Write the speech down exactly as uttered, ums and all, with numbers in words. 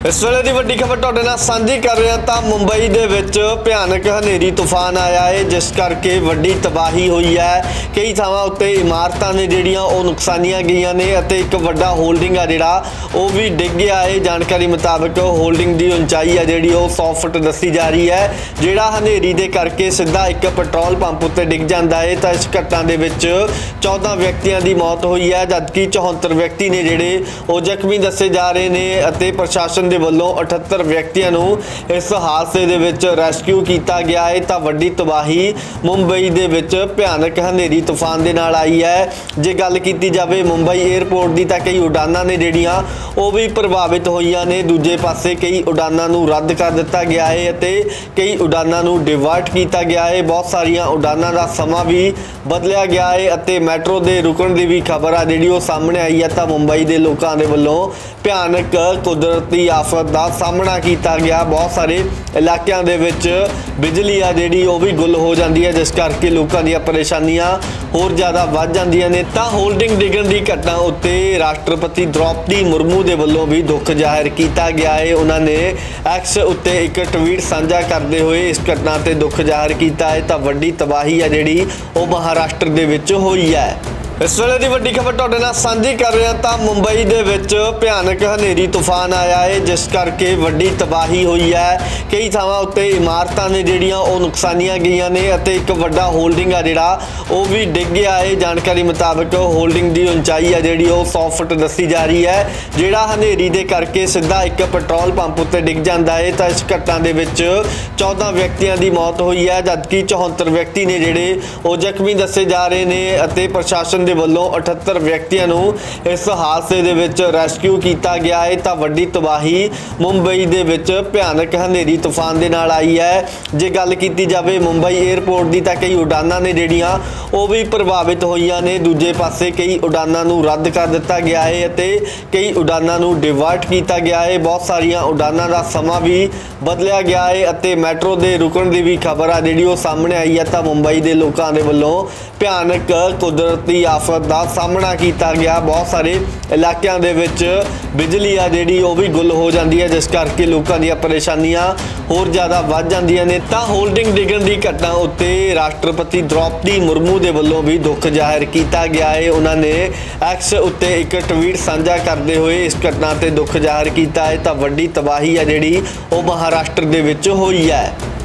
इस वेले की वड्डी खबर तुहाडे नाल सांझी कर रहे हैं। तो मुंबई दे विच भयानक हनेरी तूफान आया है, जिस करके वड्डी तबाही हुई है। कई थावां उत्ते इमारतां ने जिहड़ियां ओह नुकसानियां गईयां ने अते एक वड्डा होल्डिंग आ जिहड़ा ओह भी डिग गया है। जानकारी मुताबिक होल्डिंग की उंचाई है जिहड़ी ओह सौ फुट दसी जा रही है, जिहड़ा हनेरी दे करके सीधा एक पेट्रोल पंप उत्ते डिग जांदा है। तो इस घटना दे विच चौदह व्यक्तियों की मौत हुई है, जबकि चौहत्तर व्यक्ति ने जिहड़े ओह जख्मी दसे जा रहे हैं अते प्रशासन दे वल्लों अठहत्तर व्यक्तियों नूं इस हादसे दे विच रेस्क्यू किया गया है। तो वड्डी तबाही मुंबई दे विच भयानक हनेरी तूफान दे नाल आई है। जे गल कीती जावे मुंबई एयरपोर्ट दी तां कई उड़ानां ने जिहड़ियां ओह भी प्रभावित होईयां ने। दूजे पासे कई उड़ानां नूं रद्द कर दिता गया है अते कई उड़ानां नूं डिवर्ट किया गया है। बहुत सारियां उड़ानां दा समा भी बदलिया गया है अते मैट्रो दे रुकण दी भी खबर आ जिहड़ी ओह सामने आई है। तां मुंबई दे लोकां दे वल्लों भयानक कुदरती आफत का सामना किया गया। बहुत सारे इलाकों के विच बिजली आ जिहड़ी ओह भी गुल हो जाती है, जिस करके लोगों दी परेशानियां होर ज़्यादा वध जांदियां ने। तां होल्डिंग डिगण की घटना उत्ते राष्ट्रपति द्रौपदी मुर्मू के वल्लों भी दुख जाहिर किया गया है। उन्होंने एक्स उत्ते एक ट्वीट साझा करते हुए इस घटना ते दुख जाहिर किया है। तां वड्डी तबाही है जिहड़ी ओह महाराष्ट्र दे विच होई है। इस वेले की वड्डी खबर तुहाडे नाल सांझी कर रहे हैं। तो मुंबई दे विच भयानक हनेरी तूफान आया है, जिस करके वड्डी तबाही हुई है। कई थावां उत्ते इमारतां ने जिहड़ियां ओह नुकसानियां गईयां ने अते एक वड्डा होल्डिंग आ जिहड़ा ओह भी डिग गया है। जानकारी मुताबिक होल्डिंग की उंचाई है जिहड़ी ओह सौ फुट दसी जा रही है, जिहड़ा हनेरी दे करके सीधा एक पेट्रोल पंप उत्ते डिग जांदा है। तो इस घटना दे विच चौदह व्यक्तियों की मौत हुई है, जबकि चौहत्तर व्यक्ति ने जिहड़े ओह जख्मी दसे जा रहे हैं अते प्रशासन दे वल्लों अठहत्तर व्यक्तियों नूं इस हादसे दे विच रेस्क्यू किया गया है। तो वड्डी तबाही मुंबई दे विच भयानक हनेरी तूफान दे नाल आई है। जे गल कीती जावे मुंबई एयरपोर्ट की तां कई उड़ानां ने जिहड़ियां ओह भी प्रभावित होईयां ने। दूजे पासे कई उड़ानां नूं रद्द कर दिता गया है अते कई उड़ानां नूं डिवर्ट किया गया है। बहुत सारियां उड़ानां दा समा भी बदलिया गया है अते मैट्रो दे रुकण दी भी खबर आ जिहड़ी ओह सामने आई है। तां मुंबई दे लोकां दे वल्लों भयानक कुदरती आफत का सामना किया गया। बहुत सारे इलाकों के विच बिजली आ जिहड़ी ओह भी गुल हो जाती है, जिस करके लोगों दी परेशानियां होर ज़्यादा वध जांदियां ने। तां होल्डिंग डिगण की घटना उत्ते राष्ट्रपति द्रौपदी मुर्मू के वल्लों भी दुख जाहिर किया गया है। उन्होंने एक्स उत्ते एक ट्वीट साझा करते हुए इस घटना ते दुख जाहिर किया है। तां वड्डी तबाही है जिहड़ी ओह महाराष्ट्र दे विच होई है।